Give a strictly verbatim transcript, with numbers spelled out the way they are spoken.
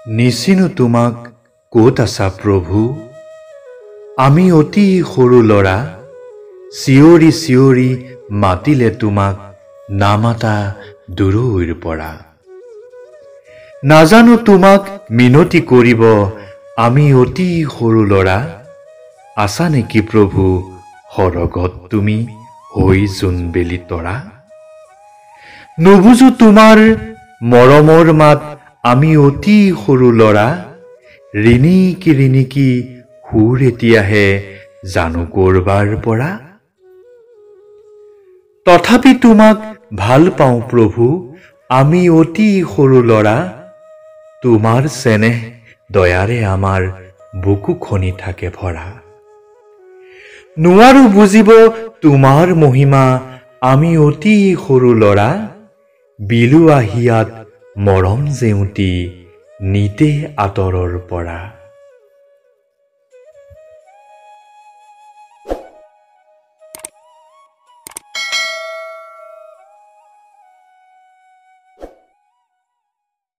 নিচিনো তোমাক ক'ত আছা প্ৰভু আমি অতি সৰু লৰা siyori siyori matile tumak namata duror pora নাজানো তোমাক মিনতি কৰিব আমি অতি সৰু লৰা আছা নেকি প্ৰভু হৰগত তুমি হৈ জোনবেলি তৰা নুবুজো তোমাৰ মৰমৰ মাত আমি অতি সৰু লৰা ৰিনিকি ৰিনিকি সুৰ এতিয়াহে জানো কৰবাৰ পৰা তথাপি তোমাক ভাল পাওঁ প্ৰভু আমি অতি সৰু লৰা তোমাৰ চেনেহ দয়াৰে আমাৰ বুকু খনি থাকে ভৰা নোৱাৰো বুজিব তোমাৰ মহিমা আমি অতি সৰু লৰা বিলুৱা হিয়াত মৰম জেউতি নিতে আতৰৰ পৰা